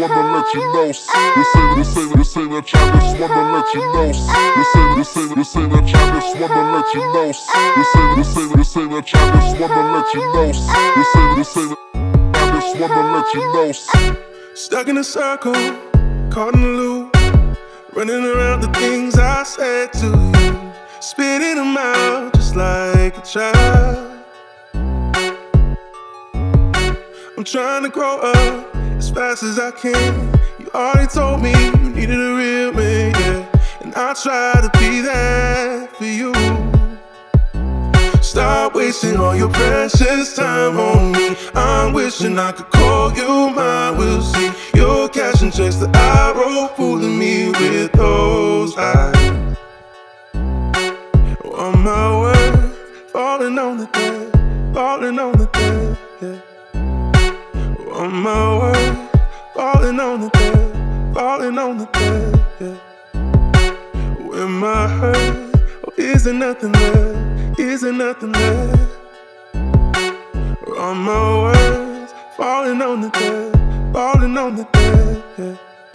wanna let you know. This ain't a trap, just wanna let you know. This ain't a trap, just wanna let you know. This ain't a trap, just wanna let you know. This ain't a trap, just wanna let you know. Stuck in a circle, caught in a loop, running around the things I said to you, spitting them out just like a child. I'm trying to grow up as fast as I can. You already told me you needed a real man, yeah, and I try to be that for you. Stop wasting all your precious time on me. I'm wishing I could call you mine. We'll see your cash and checks that I wrote, fooling me with those eyes. On my word, falling on the dead, falling on the dead, yeah. On my word, falling on the dead, falling on the dead, yeah. When my hurt, oh, is there nothing left? Is there nothing left? On my words, falling on the dead, falling on the dead, yeah.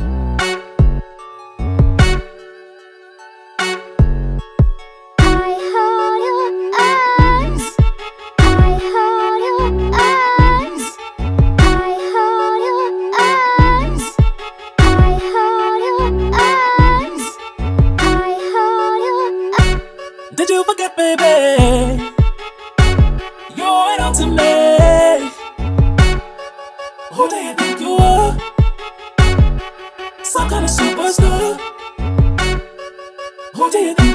Did you forget, baby? You're an ultimate. Who do you think you are? Some kind of superstar. Who do you think